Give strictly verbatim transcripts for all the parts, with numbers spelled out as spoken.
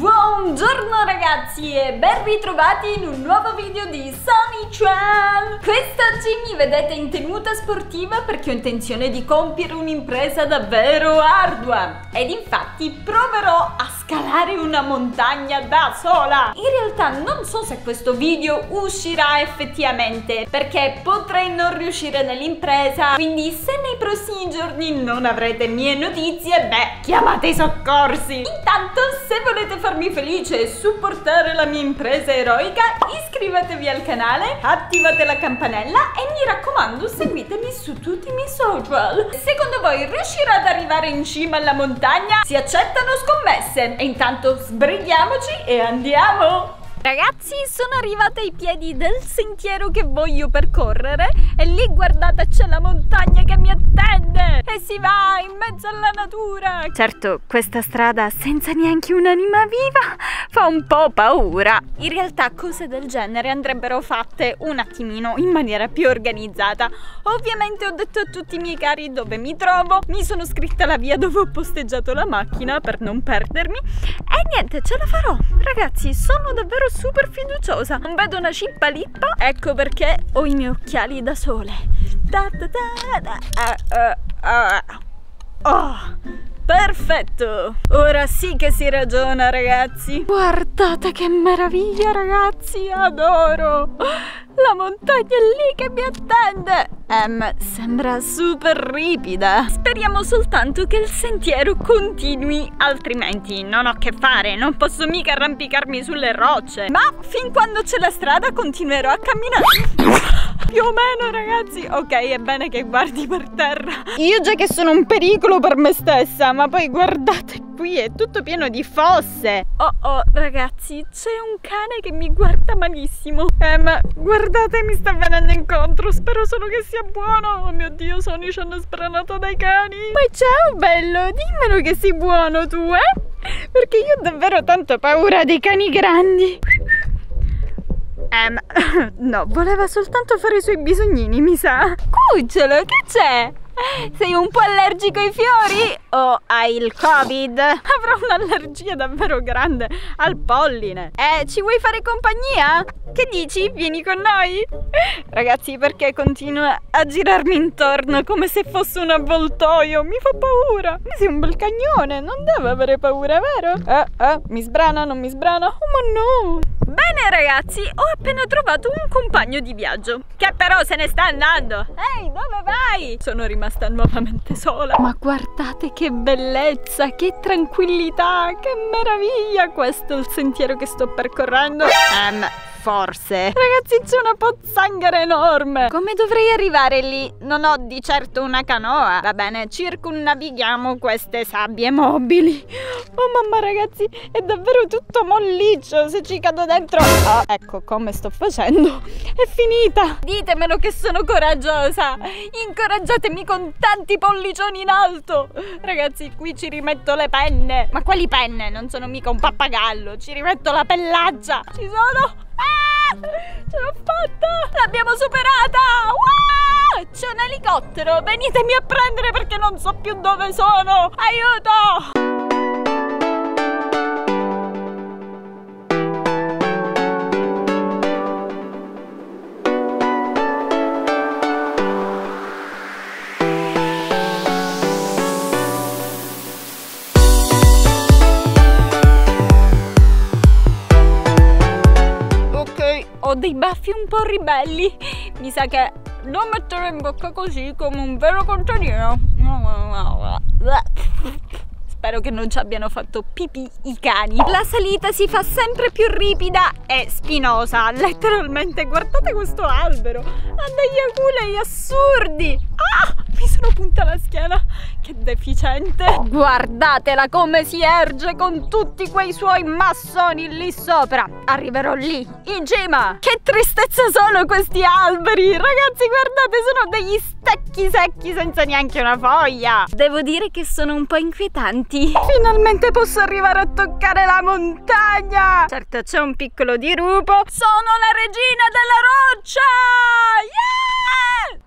Buongiorno ragazzi e ben ritrovati in un nuovo video di Sony-chan. Quest'oggi mi vedete in tenuta sportiva perché ho intenzione di compiere un'impresa davvero ardua ed infatti proverò a scalare una montagna da sola. In realtà non so se questo video uscirà effettivamente perché potrei non riuscire nell'impresa, quindi se nei prossimi giorni non avrete mie notizie, beh, chiamate i soccorsi. Intanto, se volete farmi felice e supportare la mia impresa eroica, iscrivetevi al canale, attivate la campanella e mi raccomando seguitemi su tutti i miei social. Secondo voi riuscirò ad arrivare in cima alla montagna? Si accettano scommesse e intanto sbrighiamoci e andiamo! Ragazzi, sono arrivata ai piedi del sentiero che voglio percorrere e lì guardate c'è la montagna che mi attende e si va in mezzo alla natura. Certo, questa strada senza neanche un'anima viva fa un po' paura. In realtà cose del genere andrebbero fatte un attimino in maniera più organizzata. Ovviamente ho detto a tutti i miei cari dove mi trovo, mi sono scritta la via dove ho posteggiato la macchina per non perdermi e niente, ce la farò. Ragazzi, sono davvero super fiduciosa, non vedo una cippa lippa, ecco perché ho i miei occhiali da sole. Da da da da, uh, uh, uh. Oh, perfetto, ora sì che si ragiona ragazzi. Guardate che meraviglia ragazzi, adoro la montagna lì che mi attende. Ehm, sembra super ripida. Speriamo soltanto che il sentiero continui, altrimenti non ho che fare, non posso mica arrampicarmi sulle rocce. Ma fin quando c'è la strada continuerò a camminare. Più o meno ragazzi. Ok, è bene che guardi per terra. Io già che sono un pericolo per me stessa, ma poi guardate qui, è tutto pieno di fosse. Oh oh ragazzi, c'è un cane che mi guarda malissimo. Eh ma guardate, mi sta venendo incontro, spero solo che sia buono. Oh mio Dio, Sony ci hanno spranato dai cani. Poi ciao bello, dimmelo che sei buono tu, eh? Perché io ho davvero tanto paura dei cani grandi. Um, no, voleva soltanto fare i suoi bisognini, mi sa. Cucciolo, che c'è? Sei un po' allergico ai fiori? O hai il Covid? Avrò un'allergia davvero grande al polline. Eh, ci vuoi fare compagnia? Che dici? Vieni con noi? Ragazzi, perché continua a girarmi intorno come se fosse un avvoltoio? Mi fa paura. Sei un bel cagnone, non deve avere paura, vero? Eh, eh, mi sbrana, non mi sbrana? Oh, ma no! Bene ragazzi, ho appena trovato un compagno di viaggio che però se ne sta andando. Ehi, dove vai? Sono rimasta nuovamente sola. Ma guardate che bellezza, che tranquillità, che meraviglia. Questo è il sentiero che sto percorrendo. Ehm, forse. Ragazzi, c'è una pozzanghera enorme. Come dovrei arrivare lì? Non ho di certo una canoa. Va bene, circumnavighiamo queste sabbie mobili. Oh mamma ragazzi, è davvero tutto molliccio. Se ci cado dentro, oh, ecco come sto facendo, è finita. Ditemelo che sono coraggiosa. Incoraggiatemi con tanti pollicioni in alto. Ragazzi, qui ci rimetto le penne. Ma quali penne? Non sono mica un pappagallo. Ci rimetto la pellaccia. Ci sono. Ah, ce l'ho fatta! L'abbiamo superata! Wow! C'è un elicottero! Venitemi a prendere perché non so più dove sono! Aiuto! Ho dei baffi un po' ribelli. Mi sa che lo metterò in bocca così come un vero contadino. Spero che non ci abbiano fatto pipì i cani. La salita si fa sempre più ripida e spinosa. Letteralmente, guardate questo albero. Ha degli aculei assurdi. Ah, mi sono punta la schiena. Che deficiente. Guardatela come si erge con tutti quei suoi massoni lì sopra. Arriverò lì, in cima. Che tristezza sono questi alberi. Ragazzi, guardate, sono degli stecchi secchi senza neanche una foglia. Devo dire che sono un po' inquietanti. Finalmente posso arrivare a toccare la montagna. Certo, c'è un piccolo dirupo. Sono la regina della roccia. Yeah!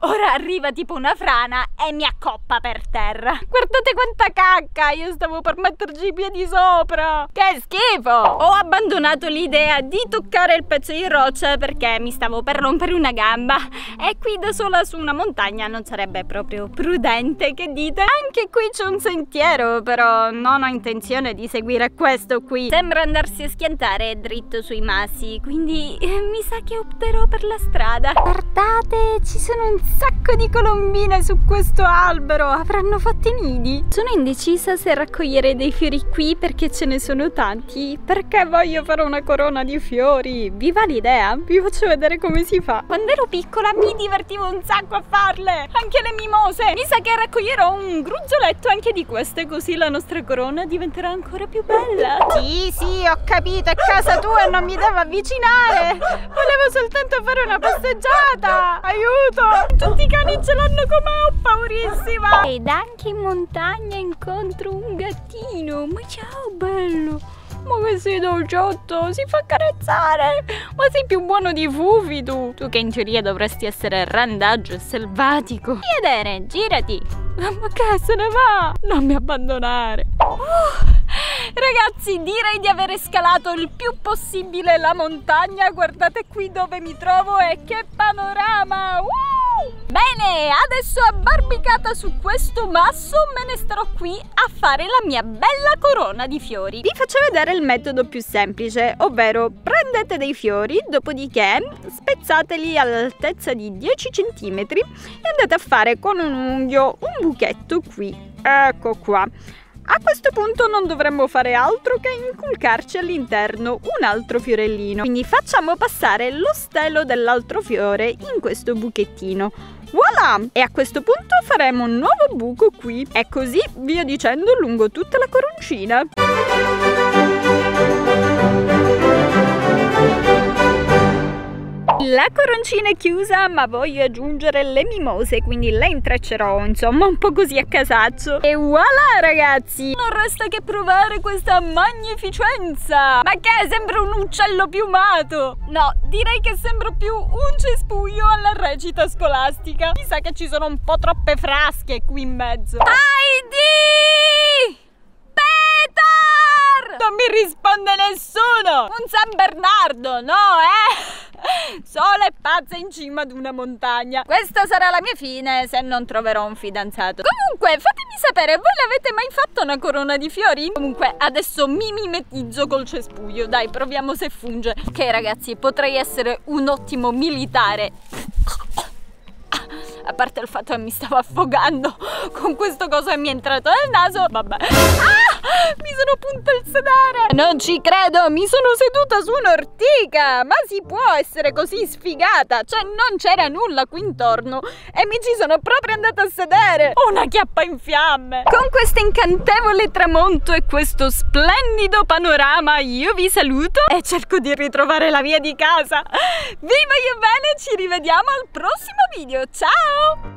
ora arriva tipo una frana e mi accoppa per terra. Guardate quanta cacca, io stavo per metterci i piedi sopra. Che schifo! Ho abbandonato l'idea di toccare il pezzo di roccia perché mi stavo per rompere una gamba e qui da sola su una montagna non sarebbe proprio prudente, che dite? Anche qui c'è un sentiero, però non ho intenzione di seguire questo qui. Sembra andarsi a schiantare dritto sui massi, quindi eh, mi sa che opterò per la strada. Guardate, ci sono un sacco di colombine su questo albero, avranno fatto i nidi. Sono indecisa se raccogliere dei fiori qui perché ce ne sono tanti, perché voglio fare una corona di fiori. Vi va l'idea? Vi faccio vedere come si fa. Quando ero piccola mi divertivo un sacco a farle, anche le mimose. Mi sa che raccoglierò un gruzzoletto anche di queste, così la nostra corona diventerà ancora più bella. Sì, sì, ho capito, è casa tua e non mi devo avvicinare. Volevo soltanto fare una passeggiata. Aiuto! Tutti i cani ce l'hanno con me, ho paurissima. Ed anche in montagna incontro un gattino. Ma ciao bello. Ma che sei dolciotto, si fa carezzare. Ma sei più buono di Fufi tu. Tu che in teoria dovresti essere randaggio e selvatico. Chiedere, girati. Ma che se ne va? Non mi abbandonare. uh. Ragazzi, direi di aver scalato il più possibile la montagna. Guardate qui dove mi trovo e che panorama. uh! Bene, adesso abbarbicata su questo masso me ne starò qui a fare la mia bella corona di fiori. Vi faccio vedere il metodo più semplice, ovvero prendete dei fiori, dopodiché spezzateli all'altezza di dieci centimetri e andate a fare con un unghio un buchetto qui. Ecco qua. A questo punto non dovremmo fare altro che inculcarci all'interno un altro fiorellino. Quindi facciamo passare lo stelo dell'altro fiore in questo buchettino. Voilà! E a questo punto faremo un nuovo buco qui e così via dicendo lungo tutta la coroncina. La coroncina è chiusa, ma voglio aggiungere le mimose, quindi le intreccerò, insomma, un po' così a casaccio. E voilà, ragazzi! Non resta che provare questa magnificenza! Ma che? Sembra un uccello piumato! No, direi che sembra più un cespuglio alla recita scolastica. Mi sa che ci sono un po' troppe frasche qui in mezzo. Heidi! Peter! Non mi risponde nessuno! Un San Bernardo, no, eh? Sola e pazza in cima ad una montagna. Questa sarà la mia fine se non troverò un fidanzato. Comunque fatemi sapere, voi l'avete mai fatta una corona di fiori? Comunque adesso mi mimetizzo col cespuglio. Dai, proviamo se funge. Ok ragazzi, potrei essere un ottimo militare. A parte il fatto che mi stavo affogando con questo coso e mi è entrato nel naso. Vabbè. Ah! Mi sono punta il sedere. Non ci credo, mi sono seduta su un'ortica. Ma si può essere così sfigata? Cioè non c'era nulla qui intorno e mi ci sono proprio andata a sedere. Una chiappa in fiamme. Con questo incantevole tramonto e questo splendido panorama io vi saluto e cerco di ritrovare la via di casa. Vi voglio bene, ci rivediamo al prossimo video. Ciao!